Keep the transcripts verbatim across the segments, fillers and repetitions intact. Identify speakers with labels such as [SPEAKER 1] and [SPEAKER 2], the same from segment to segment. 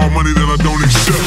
[SPEAKER 1] involve money, then I don't accept.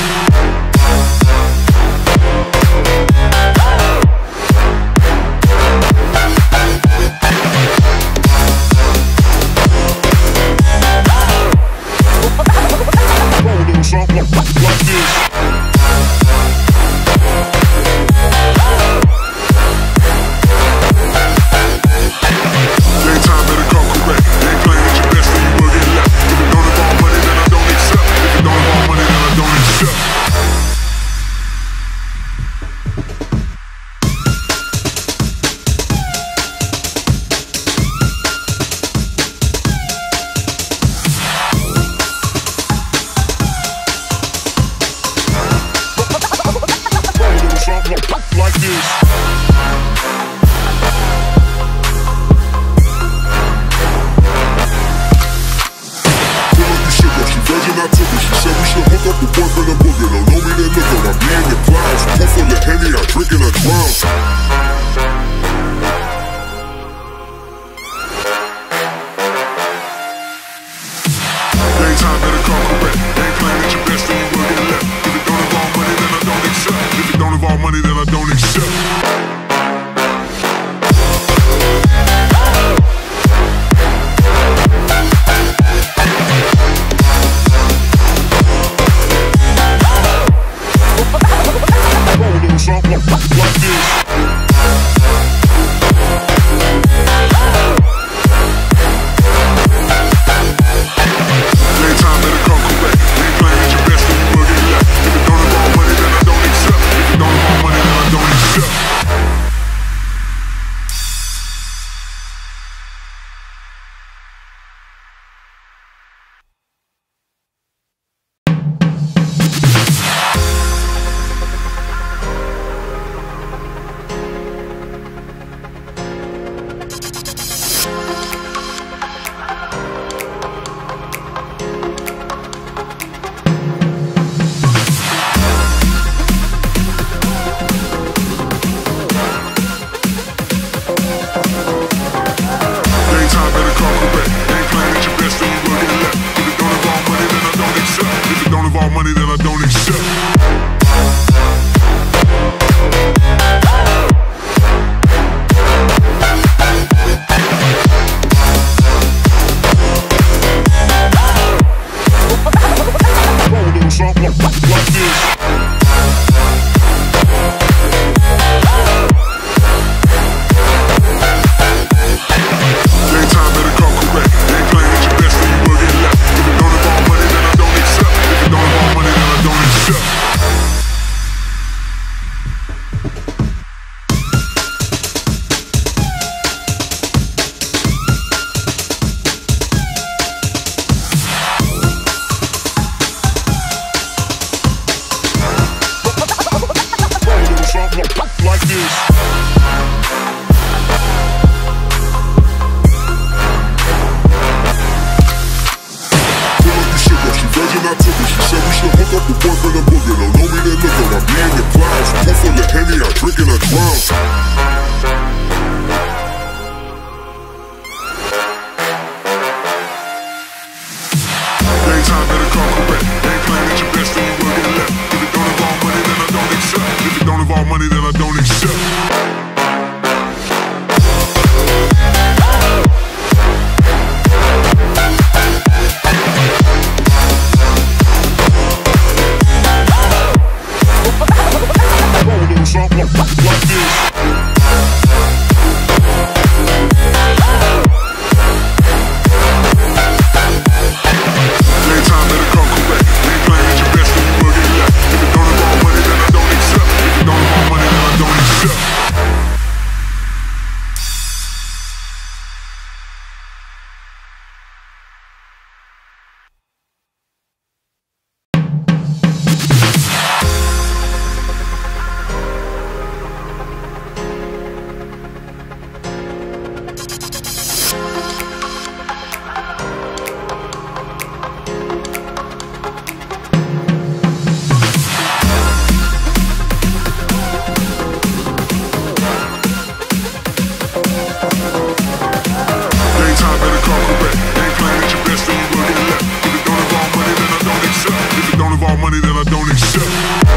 [SPEAKER 1] involve money, then I don't accept.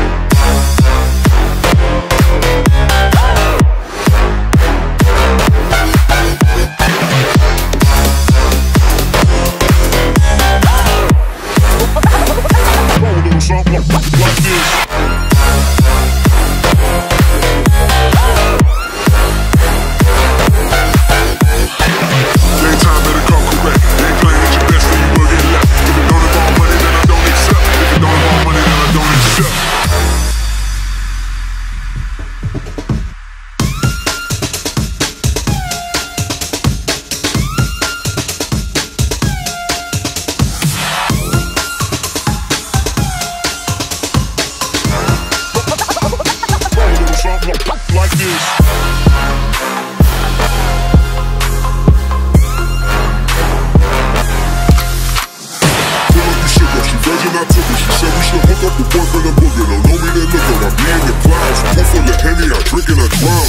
[SPEAKER 1] Something like this. Daytime better come correct. They ain't playing at your best, then you will get left. If it don't involve money, then I don't accept. If it don't involve money, then I don't accept. Like this. Virgin, I took her. She said we should hook up the boyfriend and booger. Don't know me, then look her. I be in the clouds. Pull full of Henny, I drink and I drown.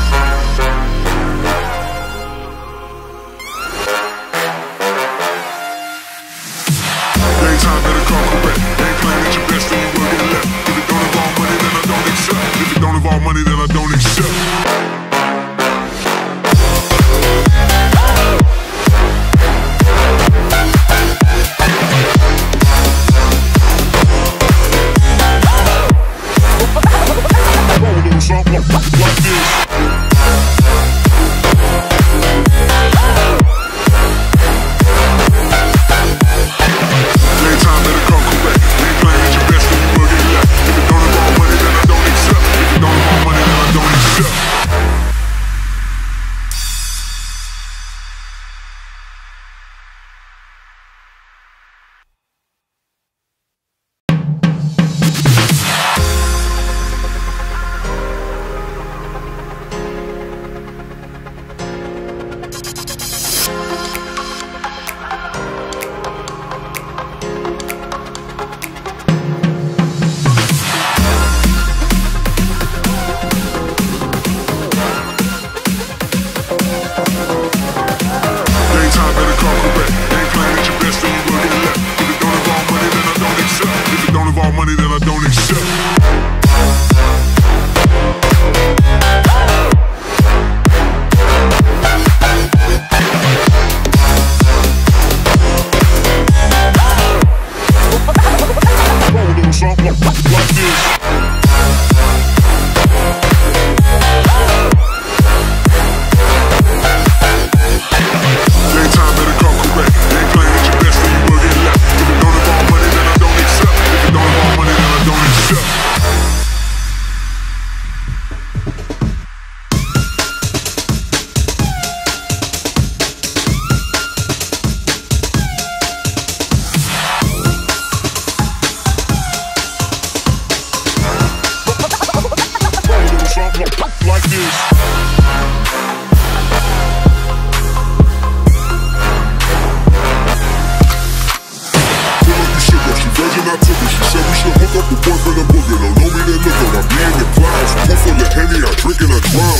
[SPEAKER 1] Daytime better come correct. Ain't playing at your best, then you will get left. If it don't involve money, then I don't accept. If it don't involve money, then I don't accept. Something like this. Daytime better come correct. Ain't playing at your best, then you will get left. If it don't involve money, then I don't accept. If it don't involve money, then I don't accept. Daytime better come correct. Ain't playing at your best, then you will get left. If it don't involve money, then I don't accept. If it don't involve money, then I don't accept. Something like this. Daytime better come correct. Ain't playing at your best, then you will get left. If it don't involve money, then I don't accept. If it don't involve money, then I don't accept. Something like this. Virgin, I took her. She said we should hook up the boyfriend and booger. Don't know me, then look her. I be in the clouds. Pull full of Henny, I drink and I drown.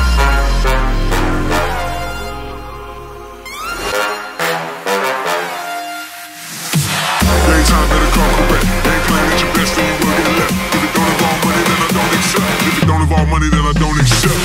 [SPEAKER 1] Daytime better come correct. Ain't playing at your best, then you will get left. If it don't involve money, then I don't accept. If it don't involve money, then I don't accept.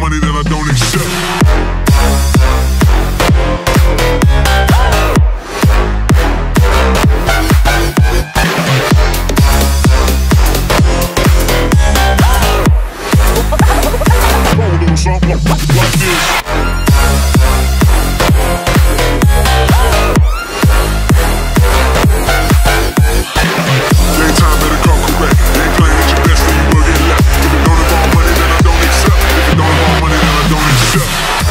[SPEAKER 1] money, then I don't accept. Something like this. Daytime better come correct. They ain't playing at your best, then you will get left. If it don't involve money, then I don't accept. If it don't involve money, then I don't accept.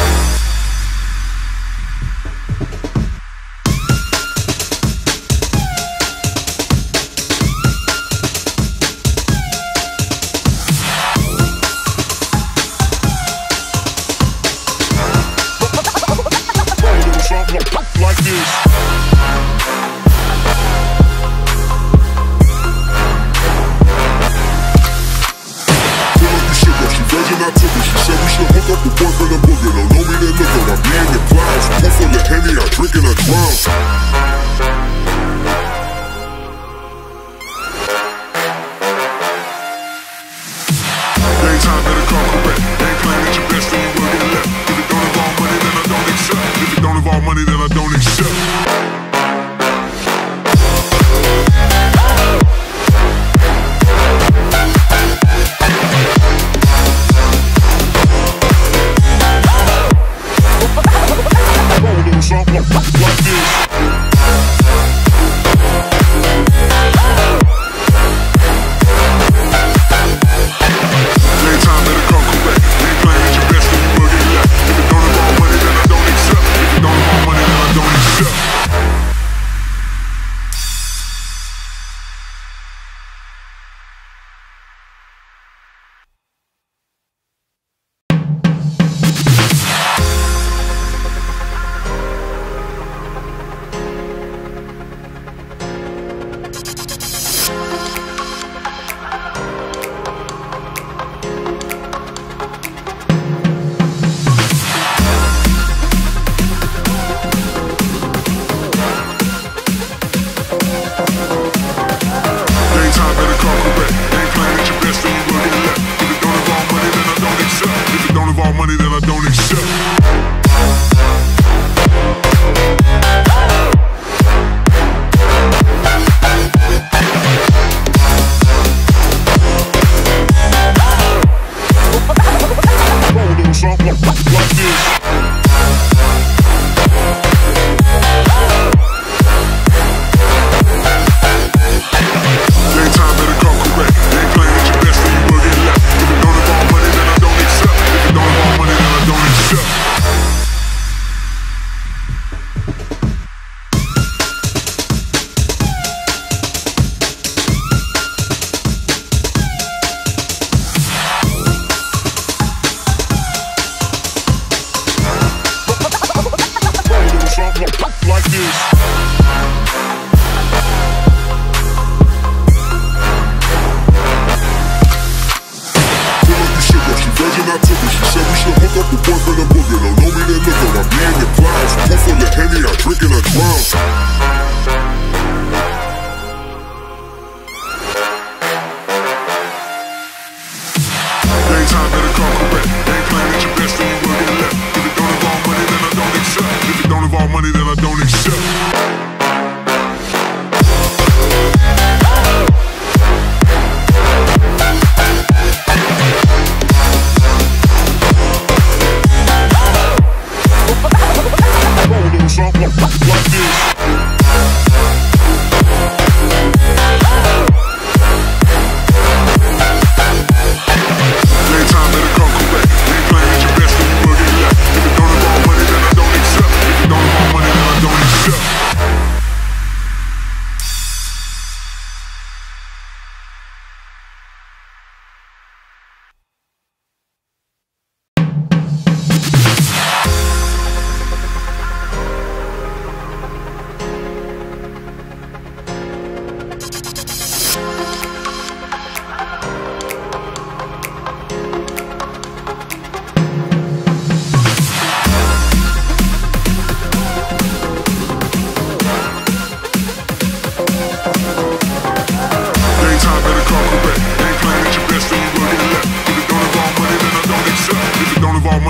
[SPEAKER 1] Like this. Virgin, I took her. She said we should hook up with boyfriend and booger. Don't know me, then look her. I be in the clouds. Pull full of Henny, I drink and I drown. Daytime better come correct. They ain't playing at your best, then you will get left. If it don't involve money, then I don't accept. If it don't involve money, then I don't accept. Something like this. Daytime better come correct. They ain't playing at your best, then you will get left. If it don't involve money, then I don't accept. If it don't involve money, then I don't accept. Money, then I don't accept. Something like this. Daytime better come correct. They ain't playing at your best, then you will get left. If it don't involve money, then I don't accept. If it don't involve money, then I don't accept. Something like this. Virgin, I took her. She said we should hook up with boyfriend and booger. Don't know me, then look her. I be in the clouds. Pull full of Henny, I drink and I drown. Daytime better come correct. They ain't playing at your best, then you will get left. If it don't involve money, then I don't accept. If it don't involve money, then I don't accept. Something like this. Daytime better come correct.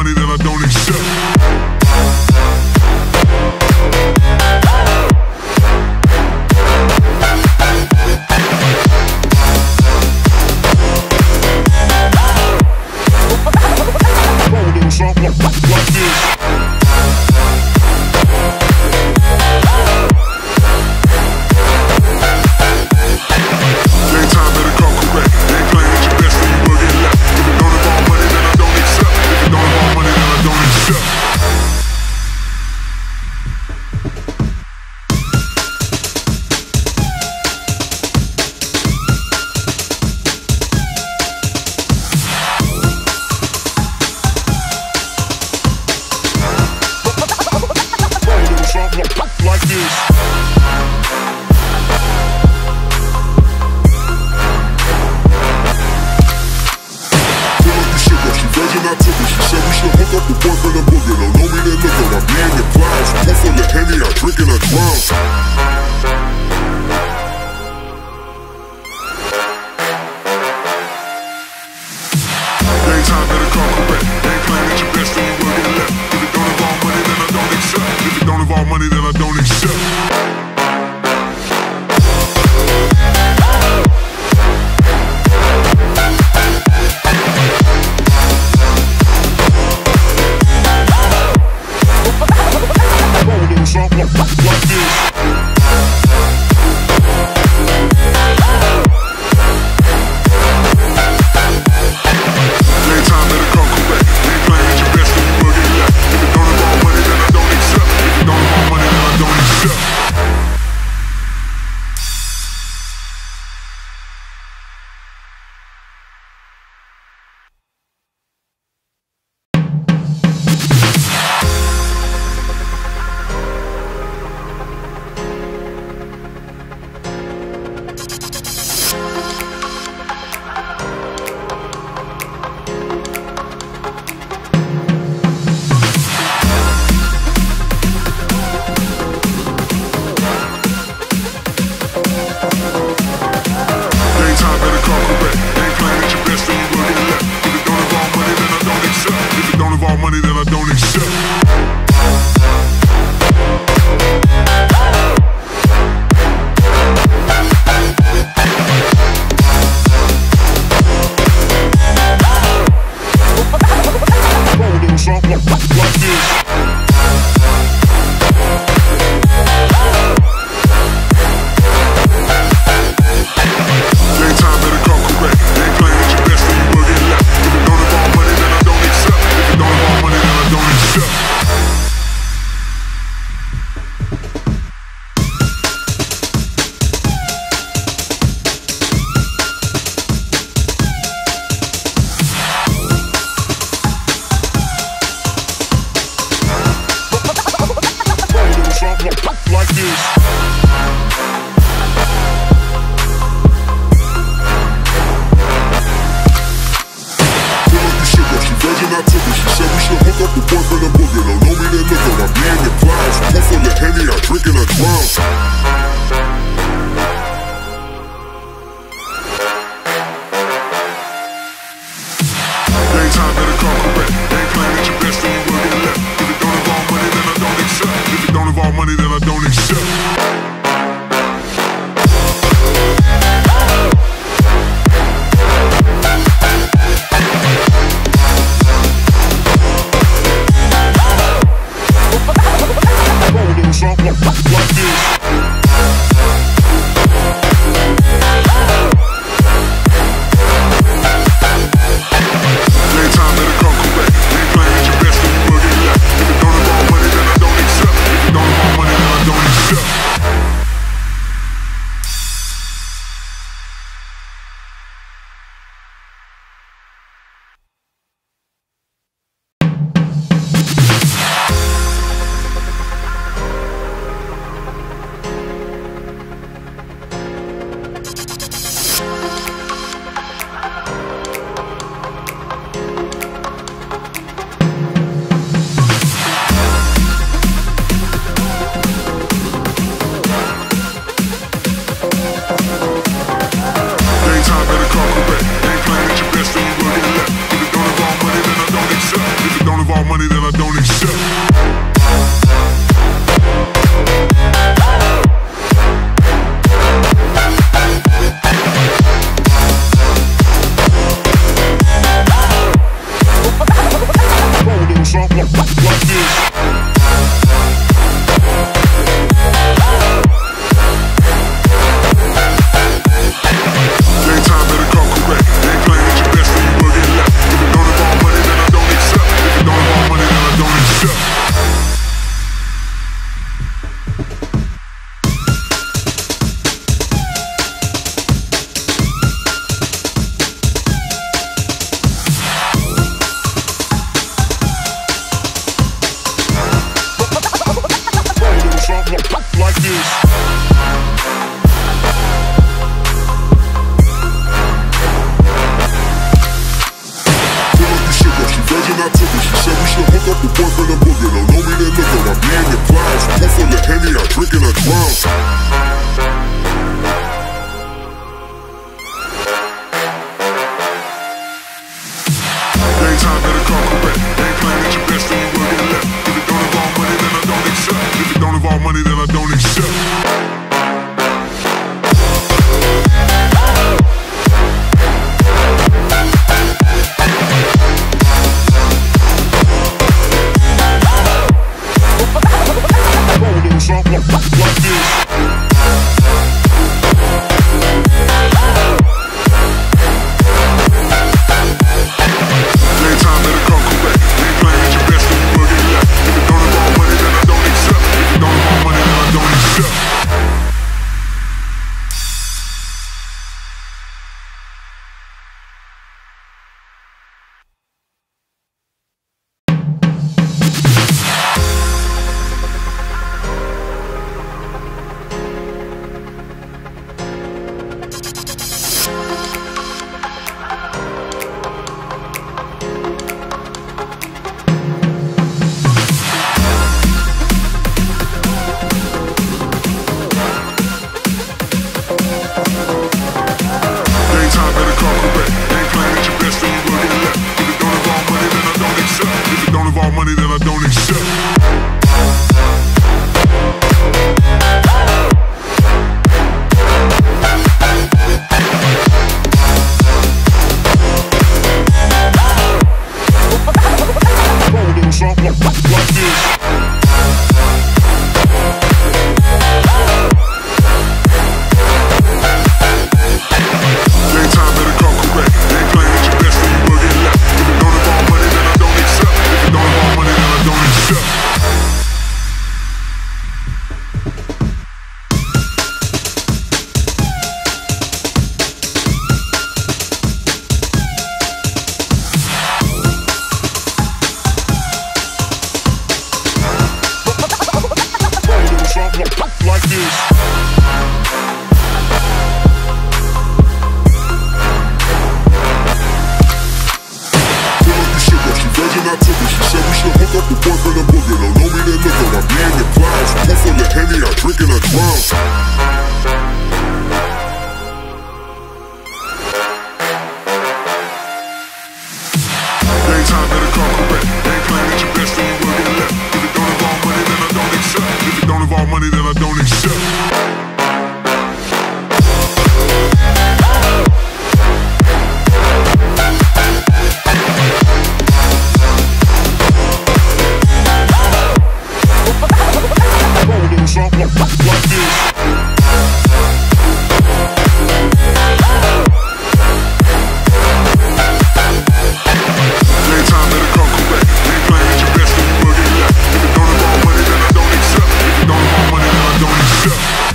[SPEAKER 1] money, then I don't accept. Something like this. Daytime better come correct. They ain't playing at your best, then you will get left. If it don't involve money, then I don't accept. If it don't involve money, then I don't accept. Like this. I took it. She said we should hook up with boyfriend and boogie. Don't know me, then look her. I'm in the clouds. Pool full of Henny, I drink and I drown. Daytime better come correct. They ain't playing at your best, then you will get left. If it don't involve money, then I don't accept. If it don't involve money, then I don't accept. Something like this. Daytime better come correct. They ain't playing at your best, then you will get left. If it don't involve money, then I don't accept. If it don't involve money, then I don't accept. Money, then I don't accept. Something like this. Daytime better come correct. They ain't playing at your best, then you will get left. If it don't involve money, then I don't accept. If it don't involve money, then I don't accept. Something like this. I took it. She said we should hook up with boyfriend and boogie. Don't know me, then look her. I'm in the clouds. Pool full of Henny, I drink and I drown. Daytime better come correct. They ain't playing at your best, then you will get left. If it don't involve money, then I don't accept. If it don't involve money, then I don't accept. money, then I don't accept. Something like this. Daytime better come correct. They ain't playing at your best, then you will get left. If it don't involve money, then I don't accept. If it don't involve money, then I don't accept. Something like this. I took her, she said we should hook up with boyfriend and booger. Don't know me, then look at I be in the clouds. Pull full of Henny, I drink and I drown. Daytime better come correct. They ain't playing at your best, then you will get left. If it don't involve money, then I don't accept. If it don't involve money, then I don't accept. Something like this. Daytime better come correct. They ain't playing at your best, then you will get left. If it don't involve money, then I don't accept. If it don't involve money, then I don't accept. Money, then I don't accept. Something like this. Daytime better come correct. They ain't playing at your best, then you will get left. If it don't involve money, then I don't accept. If it don't involve money, then I don't accept. Something like this. I took her, she said we should hook up with boyfriend and booger. Don't know me, then look at I be in the clouds. Pull full of Henny, I drink and I drown. Daytime better come correct. They ain't playing at your best, then you will get left. If it don't involve money, then I don't accept. If it don't involve money, then I don't accept. Something like this. Daytime better come correct. They ain't playing at your best, then you will get left. If it don't involve money, then I don't accept. If it don't involve money, then I don't accept.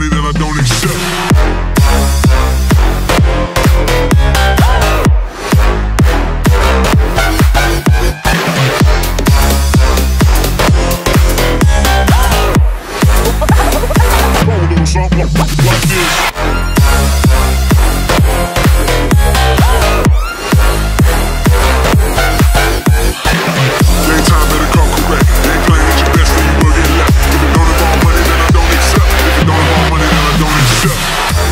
[SPEAKER 1] money, then I don't accept. Something like this. Daytime better come correct. They ain't playing at your best, then you will get left. If it don't involve money, then I don't accept. If it don't involve money, then I don't accept.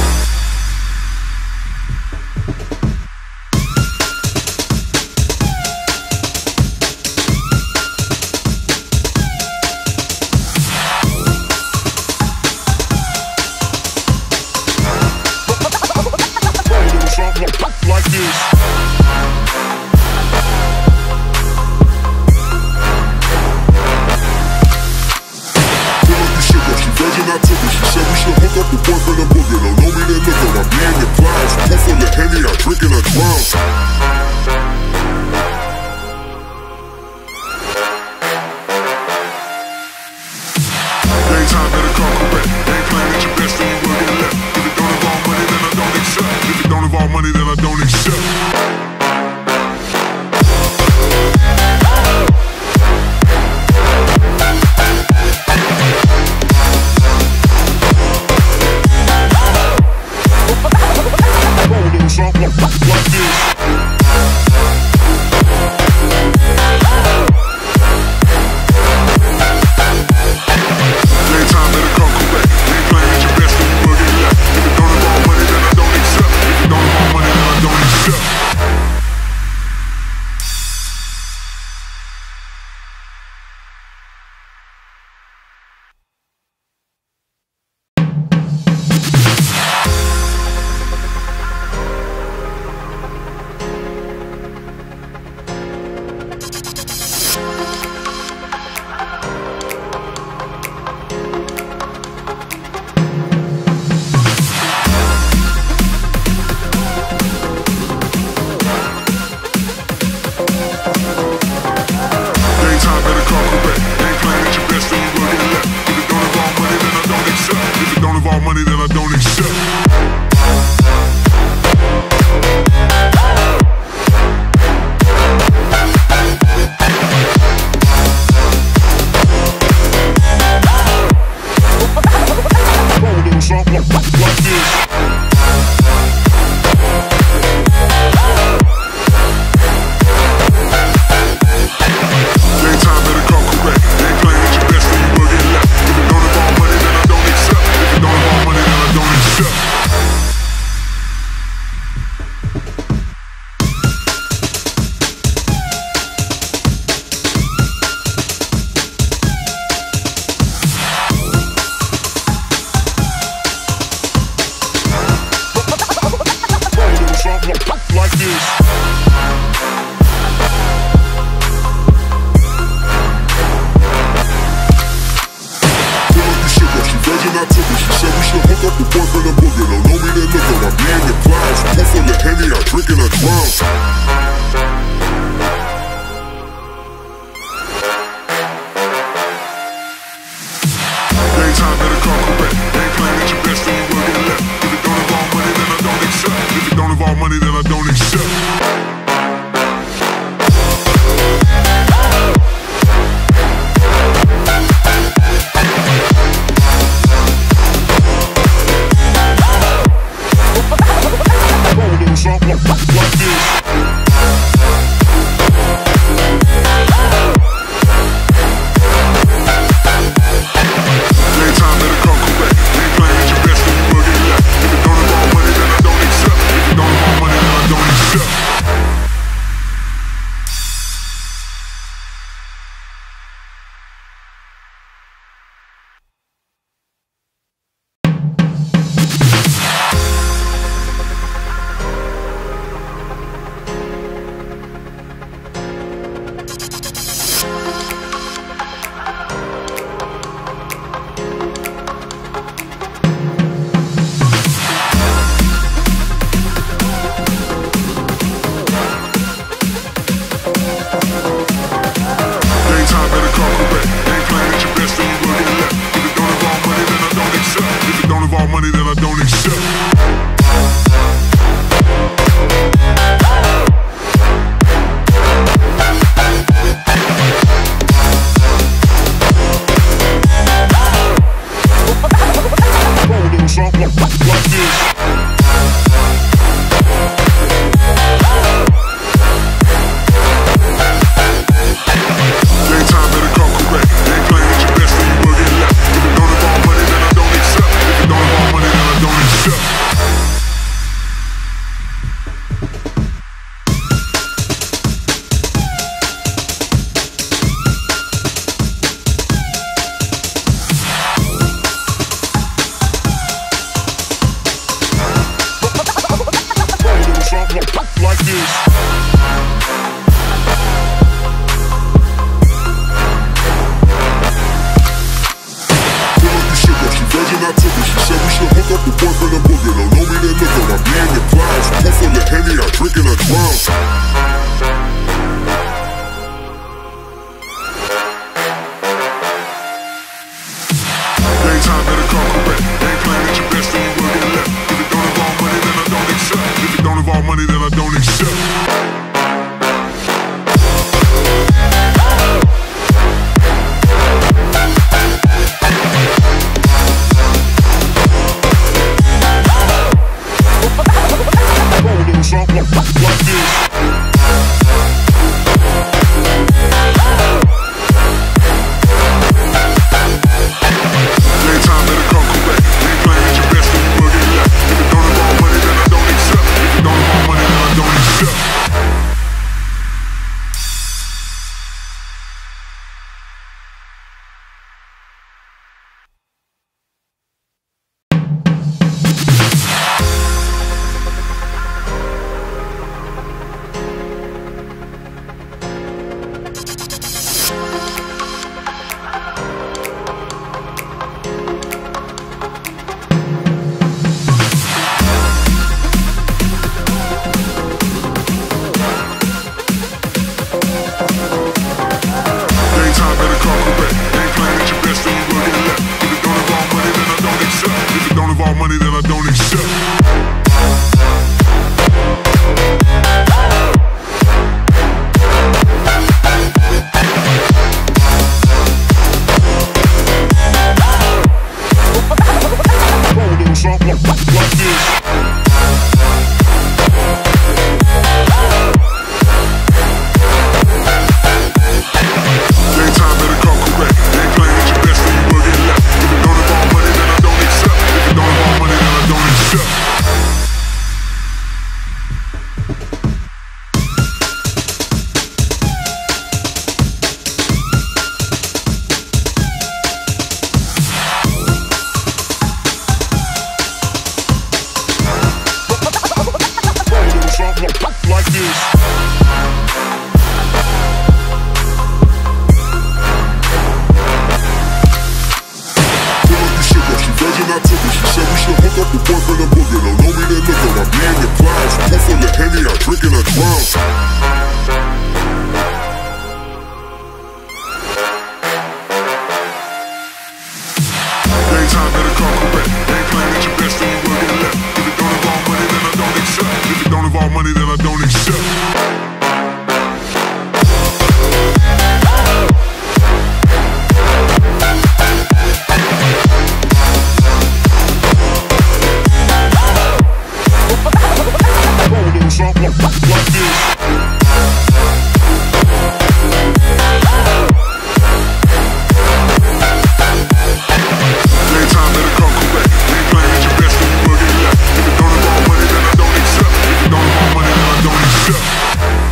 [SPEAKER 1] Like this. I took it. She said we should hook up with boyfriend and boogie. Don't know me, then look up. I be in the clouds. Pool full of Henny, I drink and I drown. Daytime better come correct. They ain't playing at your best, then you will get left. If it don't involve money, then I don't accept. If it don't involve money, then I don't accept. Something like this. Daytime better come correct. They ain't playing at your best, then you will get left. If it don't involve money, then I don't accept. If it don't involve money, then I don't accept. Money, then I don't accept. Something like this. Daytime better come correct. They ain't playing at your best, then you will get left. If it don't involve money, then I don't accept. If it don't involve money, then I don't accept. Something like this. I took it. She said we should hook up with boyfriend and boogie. Don't know me, then look up. I be in the clouds. Pool full of Henny, I drink and I drown. Daytime better come correct. They ain't playing at your best, then you will get left. If it don't involve money, then I don't accept. If it don't involve money, then I don't accept. Something like this. Daytime better come correct. They ain't playing at your best, then you will get left. If it don't involve money, then I don't accept. If it don't involve money, then I don't accept. virgin, I took her. She said we should hook up with boyfriend and booger. Don't know me, then look her. I be in the clouds. Pool full of Henny, I drink and I drown. Daytime better come correct. Ain't playing at your best, then you will get left. If it don't involve money, then I don't accept. If it don't involve money, then I don't accept. Something like this. Daytime better come correct. Ain't playing at your best, then you will get left. If it don't involve money, then I don't accept. If it don't involve money, then I don't accept. Money that I don't accept. Something like this. Daytime better come correct. Ain't playing at your best, then you will get left. If it don't involve money, then I don't accept. If it don't involve money, then I don't accept. Something like this. I took her. She said we should hook up with boyfriend and booger. Don't know me, then look her. I be in the clouds. Pool full of Henny, I drink and I drown. Daytime better come correct. Ain't playing at your best, then you will get left. If it don't involve money, then I don't accept. If it don't involve money, then I don't accept. Something like this. Daytime better come correct. Ain't playing at your best, then you will get left. If it don't involve money, then I don't accept. If it don't involve money, then I don't accept.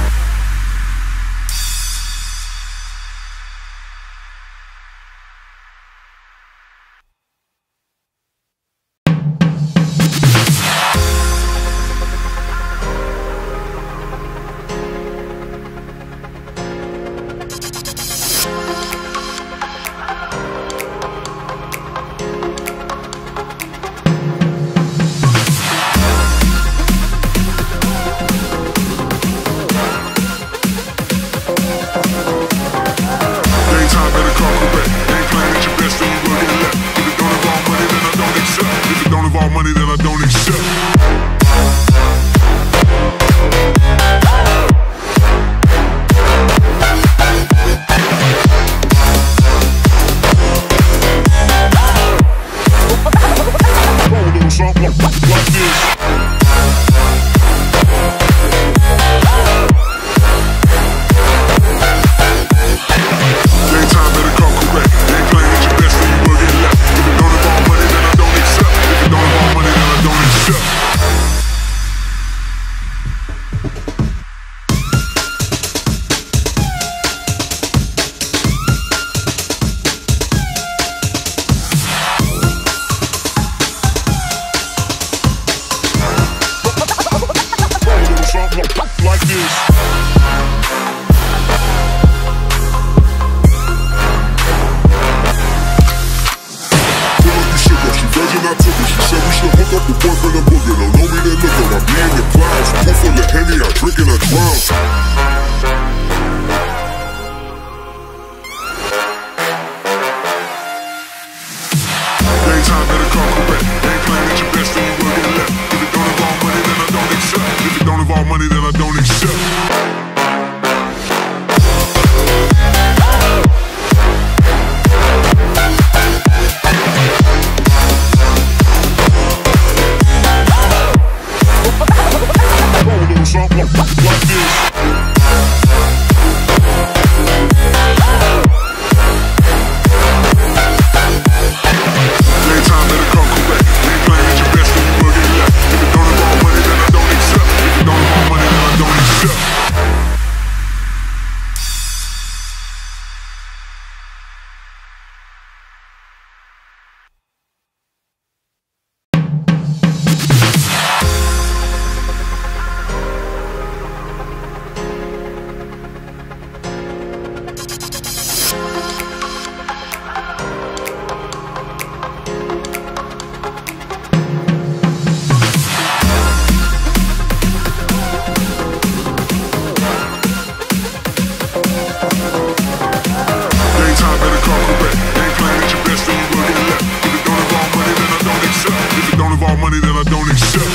[SPEAKER 1] I took her. She said we should hook up. The boyfriend a booger. Don't know me, then look up. I be in the clouds. Pool full of Henny, I drink and I drown. Daytime better come correct. Ain't playing at your best, then you will get left. If it don't involve money, then I don't accept. If it don't involve money, then I don't accept. Something like this. Daytime better come correct. Ain't playing at your best, then you will get left. If it don't involve money, then I don't accept. If it don't involve money, then I don't accept. Money that I don't accept.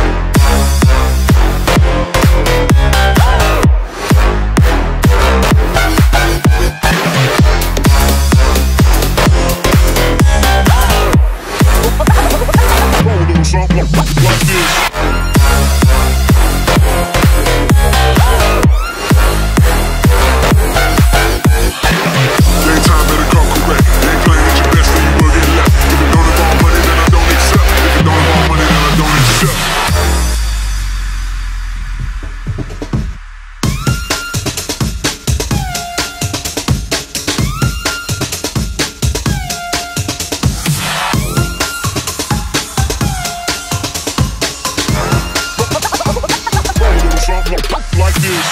[SPEAKER 1] Something like this. Daytime better come correct. Ain't playing at your best, then you will get left. If it don't involve money, then I don't accept. If it don't involve money, then I don't accept. Something like this.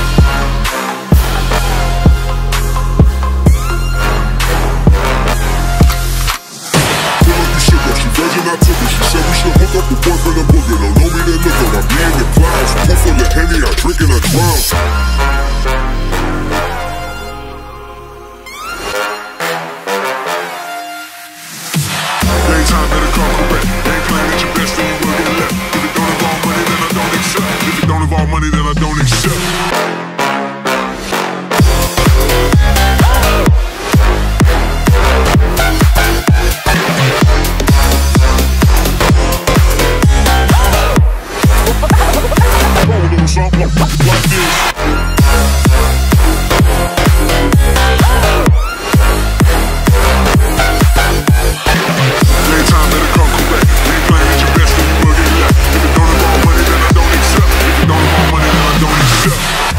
[SPEAKER 1] I took her. She said we should hook up. The boyfriend a booger. Don't know me, then look up. I be in the clouds. Pool full of Henny, I drink and I drown. Daytime better come correct. Ain't playing at your best, then you will get left. If it don't involve money, then I don't accept. If it don't involve money, then I don't accept. Something like this. Daytime better come correct. Ain't playing at your best, then you will get left. If it don't involve money, then I don't accept. If it don't involve money, then I don't accept.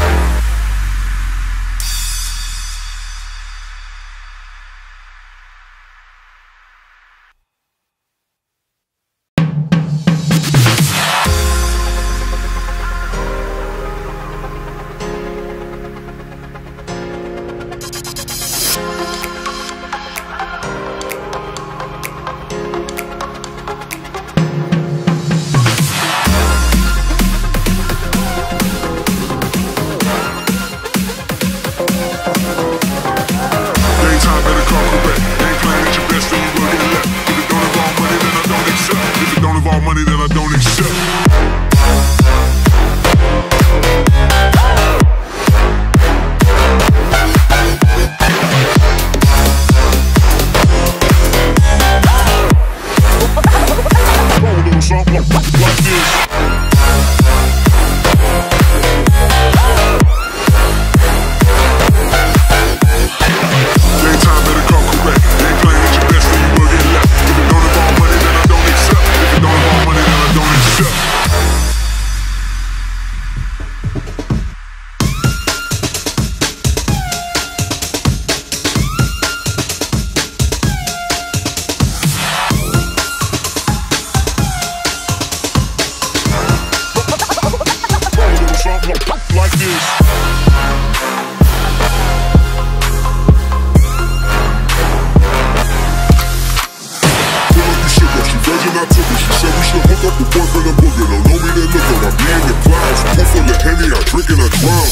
[SPEAKER 1] virgin, I took her. She said we should hook up, a boyfriend and booger. Don't know me, then look her. I be in the clouds, pool full of Henny, I drink and I drown.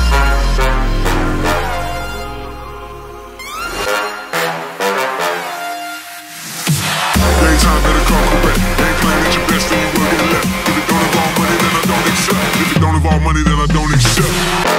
[SPEAKER 1] Daytime better come correct. Ain't playing at your best, then you will get left. If it don't involve money, then I don't accept. If it don't involve money, then I don't accept.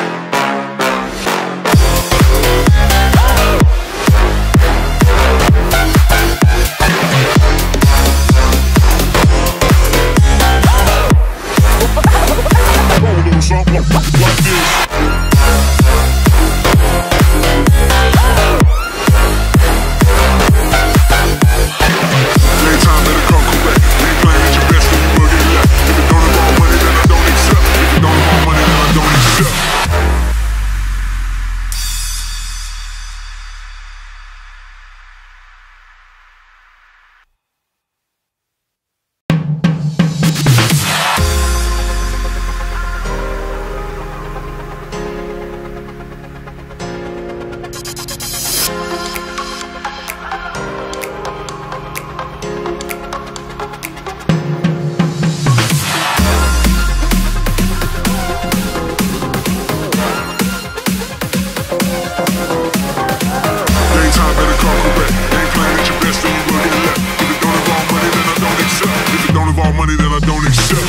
[SPEAKER 1] Money that I don't accept.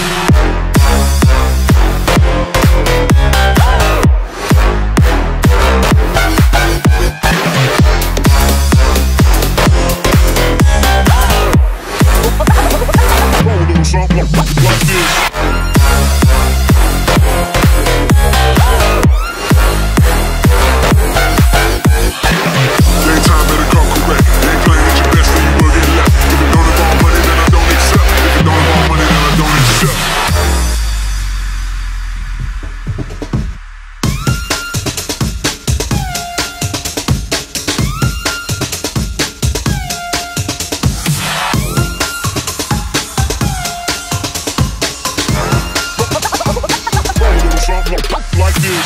[SPEAKER 1] Like this.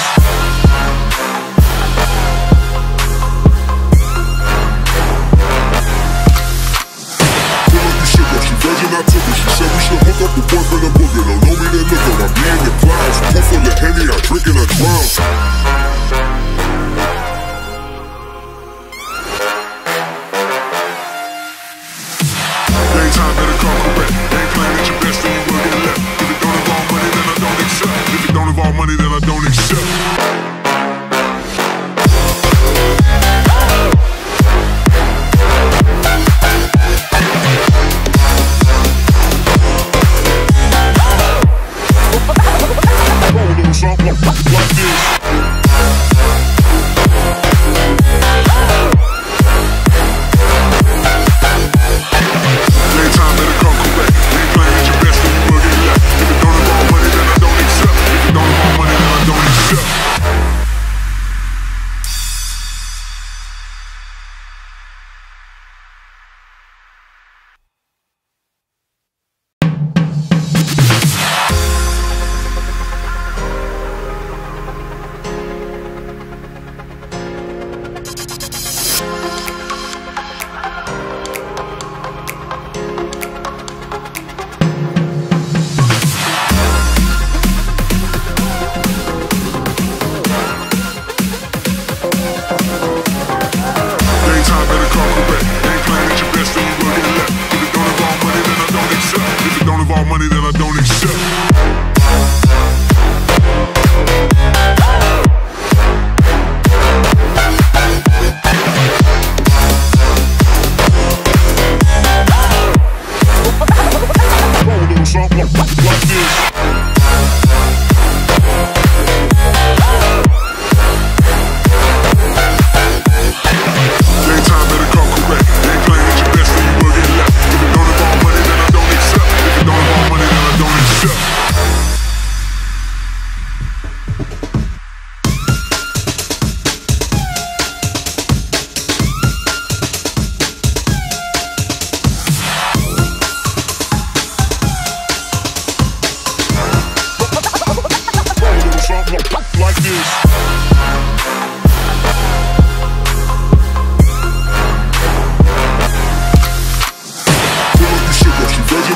[SPEAKER 1] Virgin, I took her. She said we should hook up, a boyfriend and booger. Don't know me, then look her. I be in the clouds, pool full of Henny, I drink and I drown. Daytime better come correct. Ain't playing at your best, then you will get left. If it don't involve money, then I don't accept. If it don't involve money, then I don't accept. Like this. Daytime better come correct. Ain't playing at your best, then you will get left. If it don't involve money, then I don't accept. If it don't involve money, then I don't accept.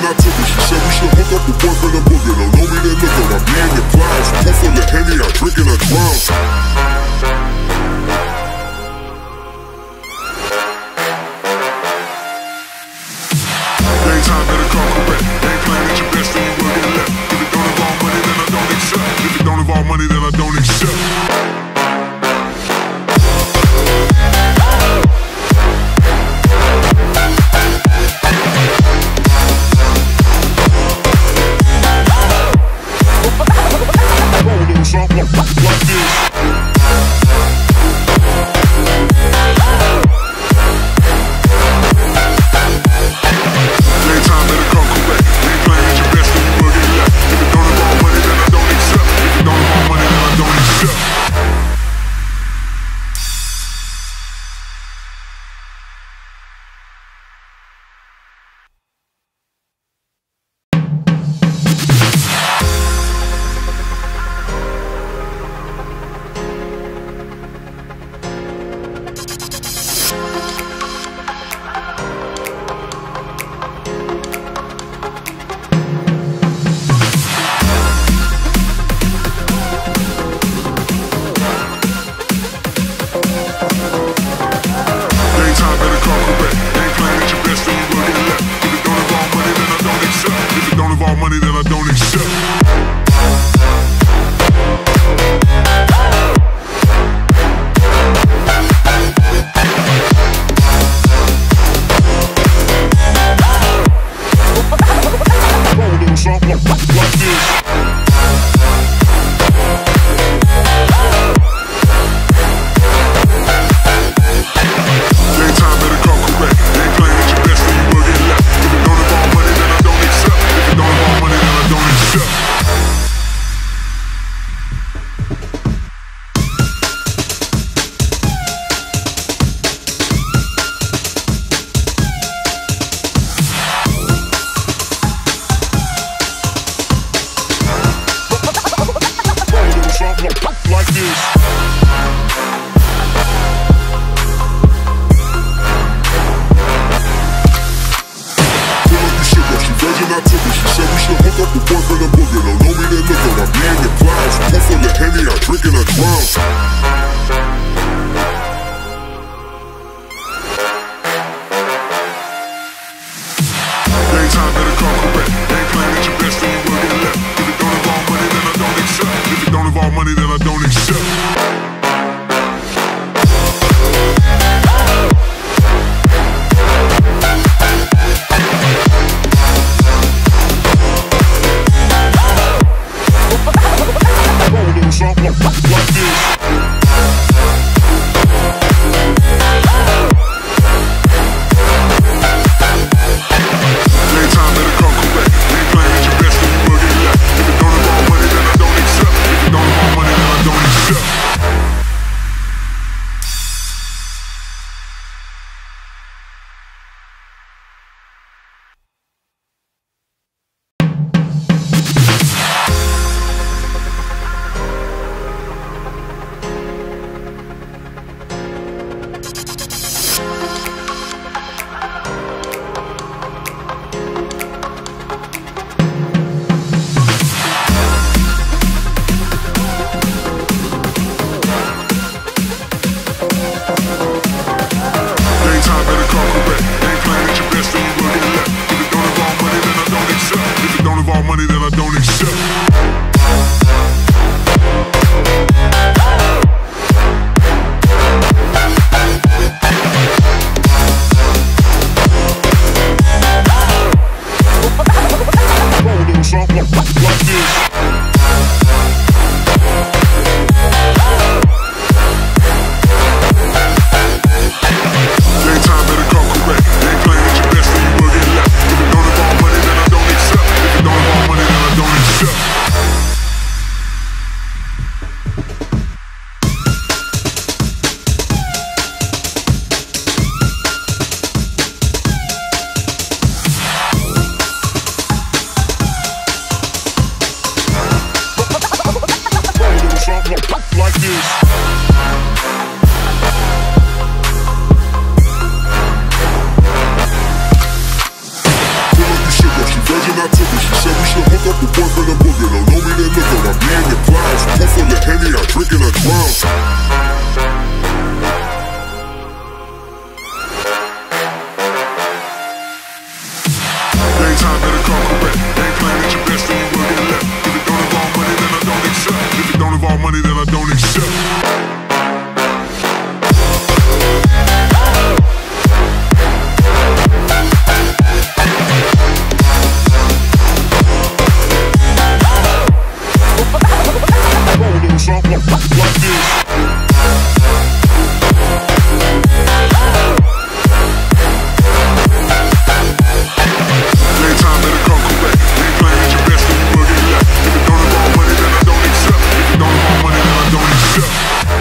[SPEAKER 1] I took her. She said we should hook up with boyfriend and booger. Don't know me, then look her. I be in the clouds. Pull full of Henny, I drink and I drown. Daytime better come correct. Ain't playing at your best, then you will get left. If it don't involve money, then I don't accept. If it don't involve money, then I don't accept. Something like this. Money that I don't accept. Something like this. Daytime better come correct. Ain't playing at your best, then you will get left. If it don't involve money, then I don't accept. If it don't involve money, then I don't accept. Something like this. I took her. She said we should hook up with boyfriend and booger. Don't know me, then look her. I be in the clouds. Pull full of Henny, I drink and I drown. Daytime better come correct. Ain't playing at your best, then you will get left. If it don't involve money, then I don't accept. If it don't involve money, then I don't accept. Something like this. Daytime better come correct. Ain't playing at your best, then you will get left. If it don't involve money, then I don't accept. If it don't involve money, then I don't accept. Daytime better come correct. Ain't playing at your best, then you will get left. If it don't involve money, then I don't accept. If it don't involve money, then I don't accept. Something like this. Daytime better come correct. Ain't playing at your best, then you will get left. If it don't involve money, then I don't accept. If it don't involve money, then I don't accept. hook up a boyfriend, I'm boogie. Don't know me, then look up, I be in the clouds. Pool full of Henny, I drink and I drown. Daytime better come correct. Ain't playing at your best, then you will get left. If it don't involve money, then I don't accept. If it don't involve money, then I don't accept. Something like this. Daytime better come correct. Ain't playing at your best, then you will get left. If it don't involve money, then I don't accept. If it don't involve money, then I don't accept.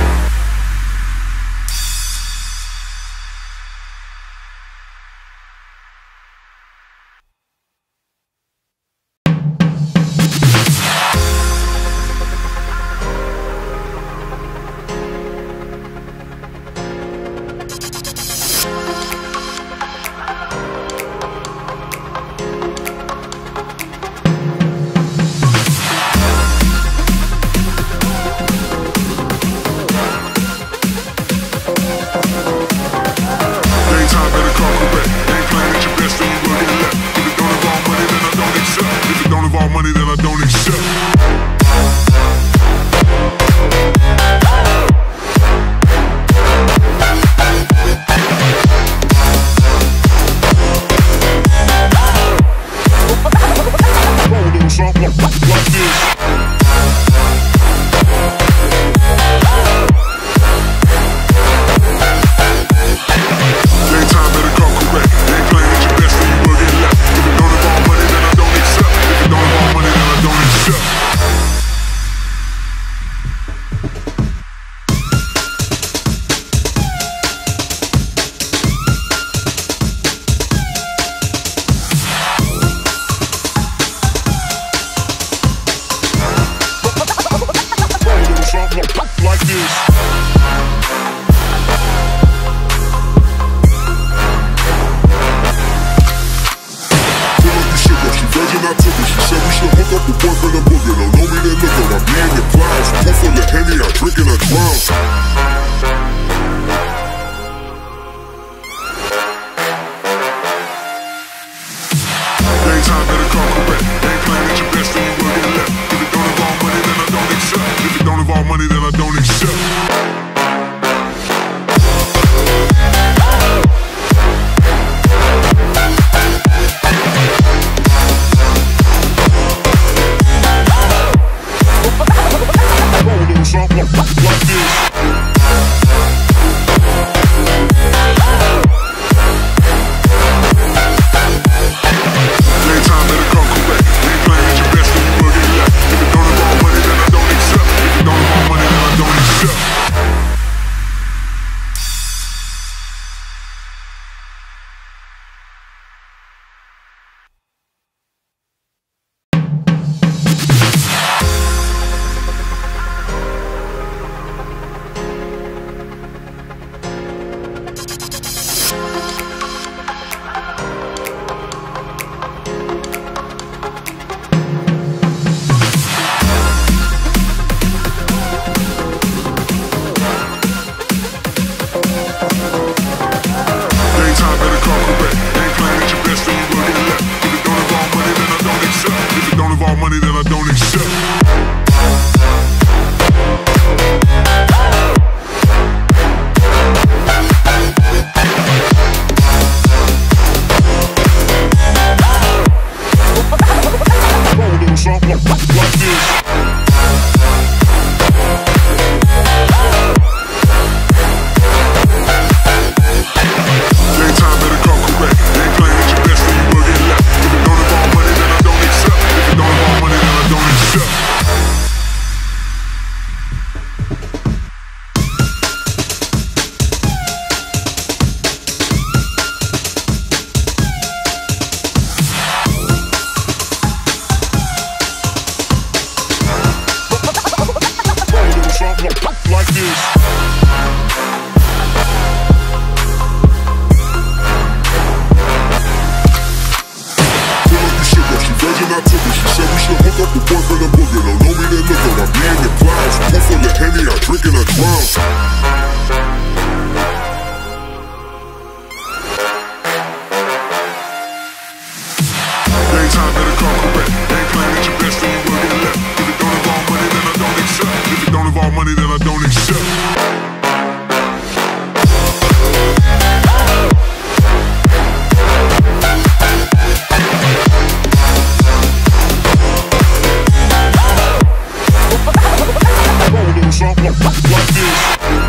[SPEAKER 1] Money, then I don't accept. Something like this. Daytime better come correct. Ain't playing at your best, then you will get left. If it don't involve money, then I don't accept. If it don't involve money, then I don't accept. Something like this. I took her, she said we should hook up a boyfriend and boogie. Don't know me, then look up, I be in the clouds. Pool full of Henny, I drink and I drown. Daytime better come correct. Ain't playing at your best, then you will get left. If it don't involve money, then I don't accept. If it don't involve money, then I don't accept. Something like this. Daytime better come correct. Ain't playing at your best, then you will get left. If it don't involve money, then I don't accept. If it don't involve money, then I don't accept. Money, then I don't accept. Something like this. Daytime better come correct. Ain't playing at your best, then you will get left. If it don't involve money, then I don't accept. If it don't involve money, then I don't accept. Something like this. She virgin, virgin, I took her. She said we should hook up with boyfriend and booger. Don't know me, then look her. I be in the clouds. Pull full of Henny, I drink and I drown. Daytime better come correct. Ain't playing at your best, then you will get left. If it don't involve money, then I don't accept. If it don't involve money, then I don't accept. Something like this.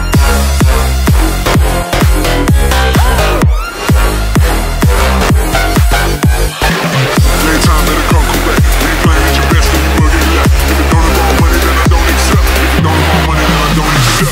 [SPEAKER 1] Daytime better come correct. Ain't playing at your best, then you will get left. If it don't involve money, then I don't accept. If it don't involve money, then I don't accept.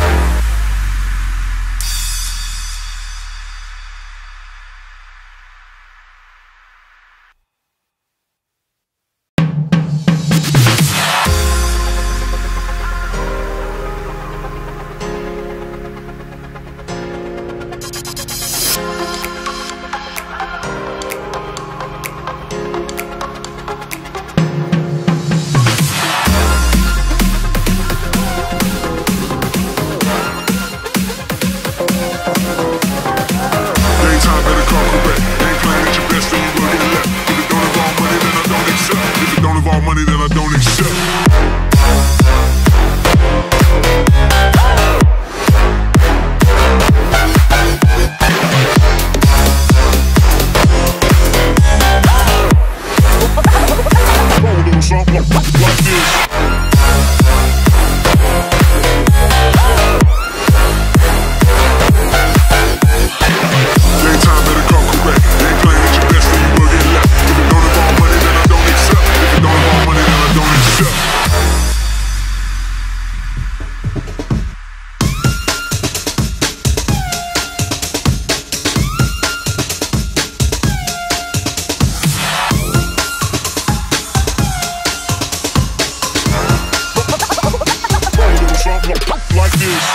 [SPEAKER 1] Money that I don't accept. Something like this. Daytime better come correct. Ain't playing at your best, then you will get left. If it don't involve money, then I don't accept. If it don't involve money, then I don't accept. Something like this.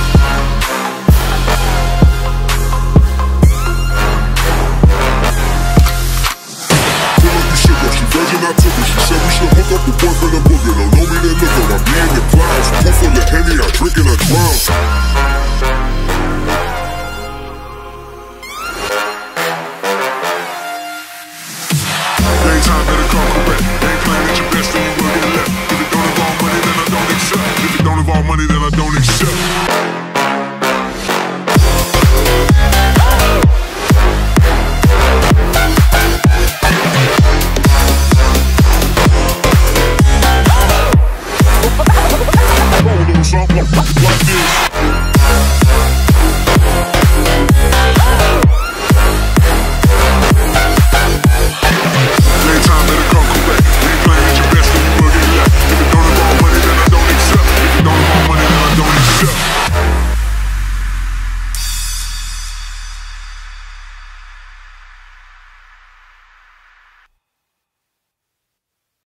[SPEAKER 1] Virgin, I took her. She said we should hook up with boyfriend and booger. Don't know me, then look her. I be in the clouds. Pull full of Henny, I drink and I drown. Daytime better come correct. Ain't playing at your best, then you will get left. If it don't involve money, then I don't accept. If it don't involve money, then I don't accept.